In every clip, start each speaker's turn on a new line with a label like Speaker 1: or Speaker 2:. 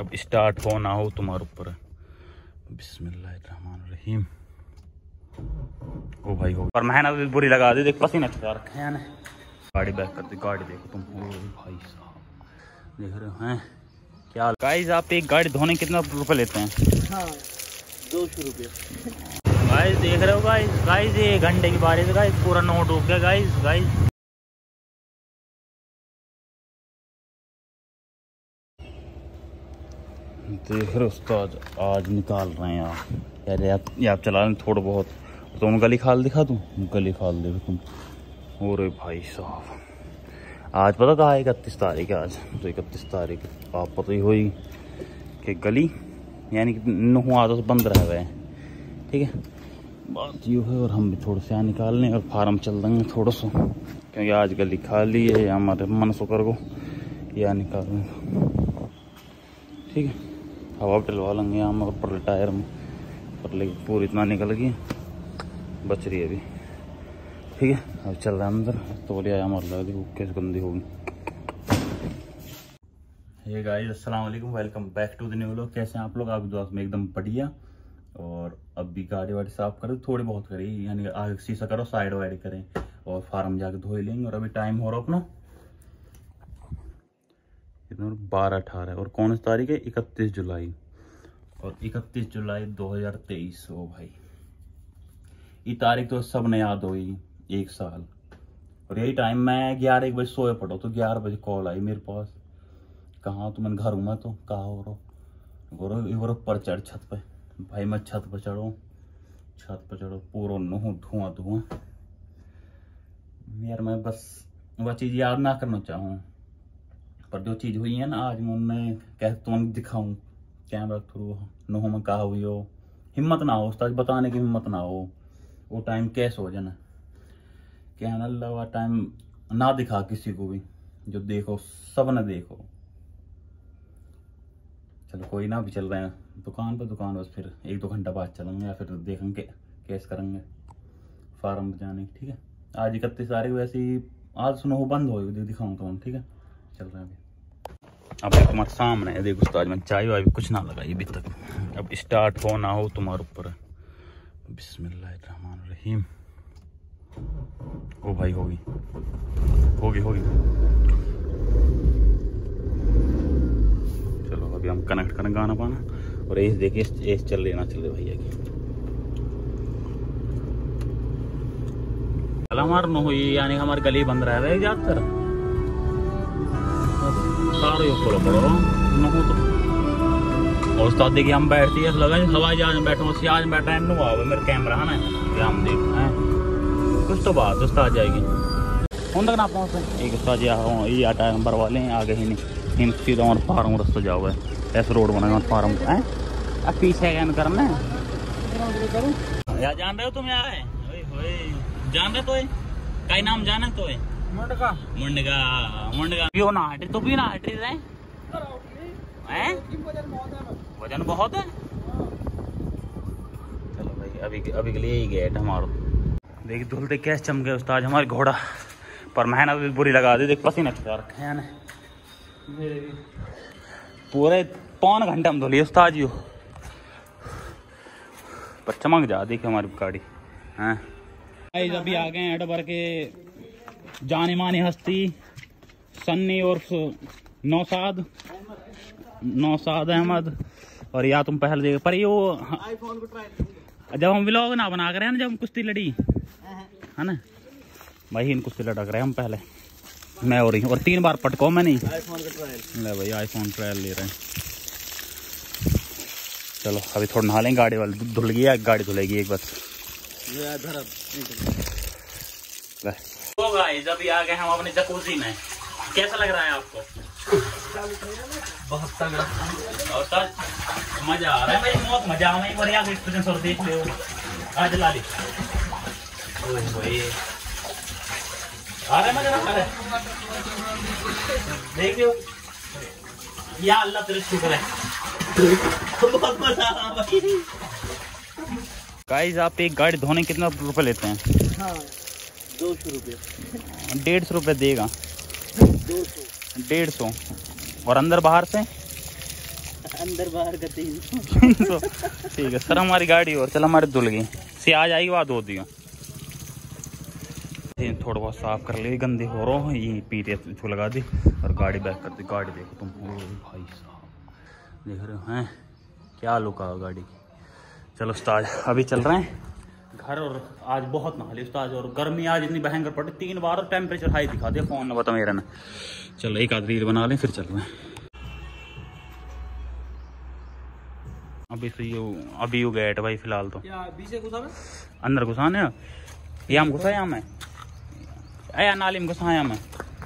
Speaker 1: अब स्टार्ट हो ना हो तुम्हारे ऊपर है। बिस्मिल्लाहिर्रहमानिर्रहीम। ओ भाई हो पर मेहनत भी बुरी लगा दी, देख पसीना छुड़ा रखे हैं। गाड़ी बैक कर दी, गाड़ी देखो तुम। ओ भाई साहब देख रहे हो हैं क्या गाइस। आप एक गाड़ी धोने कितना रुपए लेते हैं?
Speaker 2: हाँ 200 रुपये।
Speaker 1: गाइस देख रहे हो गाइस ये घंटे की बारिश है गाइस, पूरा नोट हो गया गाइस। देख रहे हो उस्ताद आज निकाल रहे हैं यार आप चला रहे थोड़ा बहुत। तुम गली खाल दिखा दूँ, गली खाल दे तुम। हो रे भाई साहब आज पता था 31 तारीख है आज, तो 31 तारीख आप पता ही हुई कि गली यानी कि 9 आधा से बंद रह गए। ठीक है बात ये है। और हम भी थोड़े से यहाँ निकाल लें और फार्म चल देंगे थोड़ा सा, क्योंकि आज गली खाली है हमारे मन सुकर को यहाँ निकाल लेंगे। ठीक है हवा डलवा लेंगे यहाँ मगर पर टायर में पर, लेकिन पूरी इतना निकल गई बच रही है अभी। ठीक है अब चल रहा है अंदर, तो बोलिए हमारे लगा कैसे गंदी होगी। हे गाइस अस्सलाम वालेकुम, welcome back to the new vlog. कैसे हैं आप लोग? आपकी दुआ में एकदम बढ़िया। और अब भी गाड़ी वाड़ी साफ करें, थोड़ी बहुत करें, यानी आगे शीशा करो, साइड वाइड करें और फार्म जाके धो लेंगे। और अभी टाइम हो रहा अपना 12:18 और कौन सी तारीख है? 31 जुलाई। और 31 जुलाई 2023। ओ भाई ये तारीख तो सब ने याद हुई, 1 साल। और यही टाइम मैं 11 बजे सोए पड़ा, तो 11 बजे कॉल आई मेरे पास। कहाँ? तो मैंने घर हूँ मैं, तो कहाँ हो रहा ऊपर चढ़ छत पे। भाई मैं छत पर चढ़ो पूरा धुआं। यार मैं बस वह चीज़ याद ना करना चाहूँ, पर जो चीज़ हुई है ना आज मैं उन्हें कैसे तुम्हें दिखाऊं कैमरा थ्रू। नोह में कहा हुई हो, हिम्मत ना हो उस्ताद बताने की, हिम्मत ना हो। वो टाइम कैसे हो जाना क्या ना, अल्लाह वो टाइम ना दिखा किसी को भी, जो देखो सब ने देखो। चलो कोई ना, भी चल रहे हैं दुकान पर। दुकान बस फिर 1-2 घंटा बाद चलेंगे या फिर देखेंगे कैसे करेंगे फार्म जाने की। ठीक है आज 31 तारीख, वैसे ही आज सुनो बंद हो दिखाऊँ तो। ठीक है चल रहे हैं अभी तुम्हारे सामने है। देखो उस्ताद मैंने चाय वाय भी कुछ ना लगाई अभी तक। अब स्टार्ट हो ना हो तुम्हारे ऊपर है। बिस्मिल्लाहिर्रहमानिर्रहीम। ओ भाई होगी। चलो अभी हम कनेक्ट करें गाना पाना। और एस देखिए एस चल रही ना चल रही भैया की। हमारे नो हुई यानी हमारी गली बंद रहा है ज्यादातर सारे खोलो पड़ो न हो तो। और उस्ताद देखिए हम बैठती है लगा हवाई जहाज में बैठो, आज में बैठा है हुआ मेरा कैमरा है ना, हम देख हैं कुछ तो बात उस्ताद जाएगी उन तक ना पहुँचे। एक उस्ताद ये आटा नंबर वाले हैं आगे ही नहीं सीधा और फार्म रास्ता जाओ है, ऐसे रोड बना फार्म है। अब पीछे करना यार जान रहे हो तुम यार जान रहे तो कई नाम जाना तो है मुंडगा पियो ना हटे तो भी ना हटे रहे हैं। वजन बहुत है। चलो भाई अभी के लिए ही गेट हमारा। देखिए धुलते कैसे चमके उस्ताद हमारे घोड़ा, पर मेहनत भी बुरी लगा दी, देख पसीना छुड़ा रखे हैं पूरे 3 घंटे में धुली उस्ताद जी। पर चमक जा देखिए हमारी गाड़ी हैं। अभी आ गए हैं एडोबर के जाने मानी हस्ती सन्नी और नौसाद अहमद। और या तुम पहले देख पर ये वो आईफोन को ट्राई जब हम व्लॉग ना बना कर हैं ना, जब हम कुश्ती लड़ी है ना भाई, इन कुश्ती लड़ा कर हम पहले मैं और 3 बार पटको मैं नहीं आईफोन का ट्रायल। ले भाई आईफोन ट्रायल ले रहे हैं। चलो अभी थोड़ा नहा लेंगे, गाड़ी वाली धुल गई, गाड़ी धुलेगी एक बस। तो गाइस अभी आ गए हम अपने जकूजी में। कैसा लग रहा है आपको? बहुत तगड़ा और मजा आ रहा है भाई, बहुत मजा आ रहा है। बढ़िया एक्सपीरियंस और देख ले आज ला ली आ रहा है मजा आ रहा है। देख लो या अल्लाह तेरे शुक्र है बहुत मजा आ रहा है। गाइस आप एक गाड़ी धोने कितना रुपए लेते हैं?
Speaker 2: हाँ 200 रुपये।
Speaker 1: 150 रुपये देगा।
Speaker 2: 200
Speaker 1: 150 और अंदर बाहर से
Speaker 2: अंदर बाहर का 300।
Speaker 1: 300 ठीक है सर। हमारी गाड़ी और चल हमारे धुल गई से आ जाएगी बात होती है। थोड़ा बहुत साफ कर लिए, गंदे हो रहा है ये पीते इसको लगा दी और गाड़ी बैक कर दी। गाड़ी देखो तुम, ओ भाई साहब देख रहे हो हैं क्या लुका है गाड़ी की। चलो उस्ताद अभी चल रहे हैं घर। और आज बहुत नहा ली उस्ताद, और गर्मी आज इतनी भयंकर पड़ी 3 बार, और टेम्परेचर हाई दिखा दिया फोन ने बता मेरा ने। चलो एक आध रील बना लें फिर चल रहे हैं। अभी तो अभी गेट भाई फिलहाल तो अंदर घुसाने ये हम घुसाया मैं आया नाली में घुसाया मैं।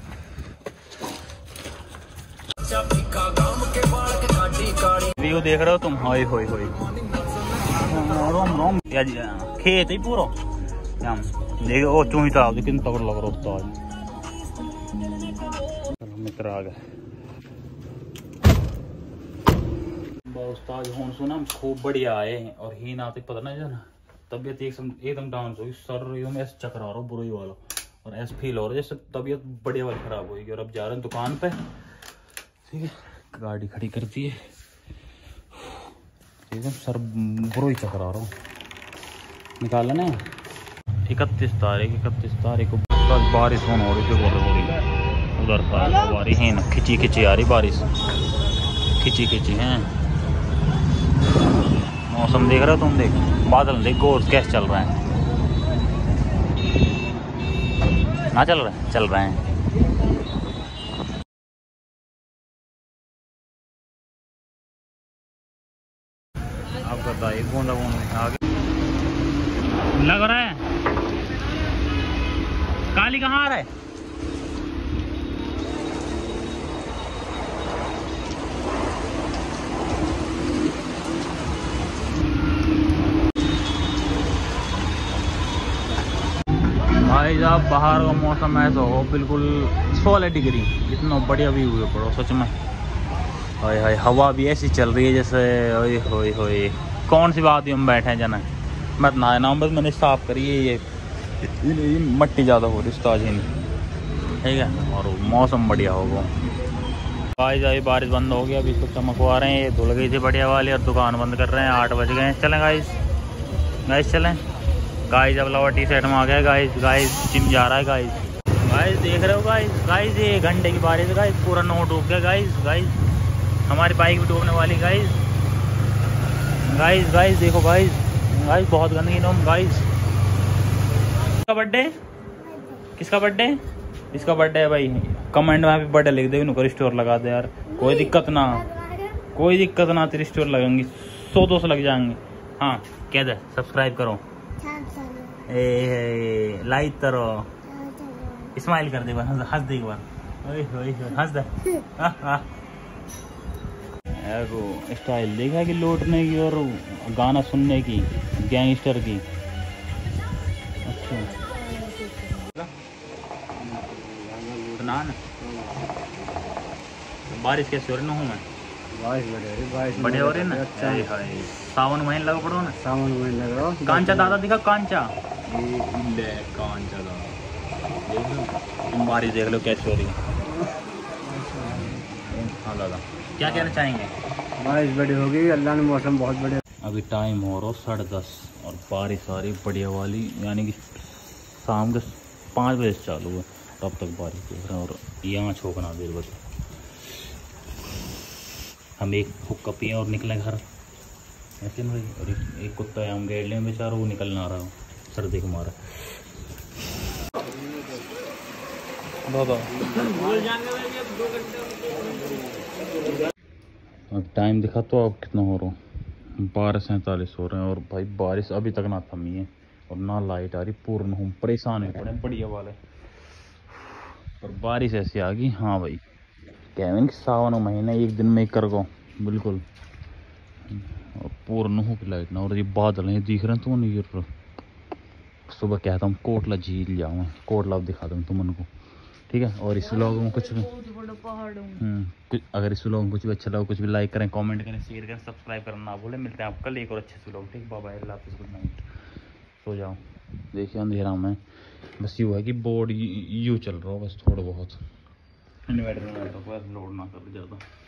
Speaker 1: व्यू देख रहे हो तुम, होई होई होई रोम रोम खेत ही पूरा देखो। वो चूही था कितनी तगड़ लग रहा उस्ताद। मित्र आ गए उस्ताद होन सुना खूब बढ़िया आए और ही ना पता ना जाना तबीयत एकदम डाउन हो गई। सर एकदम ऐसे चक्कर आ रहा हो बुरी वाला, और ऐसे फील हो रहा है जैसे तबीयत बढ़िया वाली खराब होगी। और अब जा रहे हैं दुकान पे, ठीक है गाड़ी खड़ी कर दी है। एकदम सर बुरा ही चक्कर आ रहा हूँ। निकाला ना 31 तारीख को बारिश होने हो रही थी उधर बारिश है ना, खिंची खिंची आ रही बारिश, खिंची खिंची है। मौसम देख रहे हो तुम, देख बादल देख गोर कैसे चल रहे हैं ना, चल रहे हैं। आप बताइए बूंदा बूंदा आगे लग रहा है। काली कहाँ आ रहा है? भाई साहब बाहर का मौसम ऐसा हो बिल्कुल 16 डिग्री, इतना बढ़िया व्यू हुआ पड़ो सच में। हाय हाय हवा भी ऐसी चल रही है जैसे ओए होए होए कौन सी बात हम बैठे हैं जना। मैं नहाया ना बस मैंने साफ करी है ये मट्टी ज़्यादा हो रही उस्ताद ही नहीं, ठीक है। और मौसम बढ़िया होगा। भाई साहब बारिश बंद हो गया, अभी इसको चमकवा रहे हैं। ये धुल गई थी बढ़िया वाली और दुकान बंद कर रहे हैं। 8 बज गए। चलें गाइस चलें गाइस। अब लवा टी शर्ट में आ गया गाइस जिम जा रहा है गाइस देख रहे हो गाइस ये घंटे की बारिश गाइस, पूरा नौ डूब गया गाइस। हमारी बाइक भी डूबने वाली गाइस देखो गाइस बहुत गंदगी नोम गाइस। किसका बर्थडे? इसका बर्थडे है भाई। कमेंट में हैप्पी बर्थडे लिख दे, इनको स्टोर लगा दे यार। कोई दिक्कत ना तेरी स्टोर लगेंगी 100-200 लग जाएंगे। हाँ कह दे सब्सक्राइब करो, लाइक करो, स्माइल कर दे बार, हंस दे एक बार, हंस दे। वो स्टाइल देखा कि लौटने की और गाना सुनने की, गैंगस्टर की। अच्छा ना बारिश कैसे हो रही ना हूँ मैं? बारिश बढ़िया हो रही है ना। हाय सावन महीने लगा पड़ो ना, सावन महीने लग रहा। कांचा दादा दिखा, कांचा दादा तुम बारिश देख लो कैसे हो रही है। हाँ दादा क्या कहना चाहेंगे?
Speaker 2: बारिश बड़ी होगी, अल्लाह ने मौसम बहुत बढ़िया।
Speaker 1: अभी टाइम हो रहा 10:30 और बारिश आ रही बढ़िया वाली, यानी कि शाम के 5 बजे से चालू है तब तक बारिश देख रहे हैं। और यहाँ छोकना देर बस हम एक हुक्का पिए और निकले घर ऐसे भाई। और एक कुत्ता है हम गेट लें बेचारा, वो निकल ना रहा हो सर्दी के मारा। अब टाइम दिखा तो अब कितना हो रहा है, 12:47 हो रहे हैं। और भाई बारिश अभी तक ना थमी है और ना लाइट आ रही, पूर्ण हम परेशान हो पड़े बढ़िया वाले। और बारिश ऐसी आ गई। हाँ भाई कह सावन महीना एक दिन में ही कर गो बिल्कुल। और पूर्ण हो की लाइट ना, और ये बादल हैं दिख रहे हैं तुम। ये सुबह कहता हूँ कोटला झील जाऊँ, कोटला दिखा दूँ तुम उनको, ठीक है। और इस व्लॉग में कुछ भी अगर इस व्लॉग में कुछ भी अच्छा लगा, कुछ भी लाइक करें, कमेंट करें, शेयर करें, सब्सक्राइब करना ना भूलें। मिलते हैं आप कल एक और अच्छे से व्लॉग, ठीक। बाय अल्लाह हाफिज़, गुड नाइट, सो जाओ। देखिए अंधेरा में बस यूँ है कि बोर्ड यूँ चल रहा हो बस, थोड़ा बहुत इन्वर्टर में लोड ना कर ज़्यादा।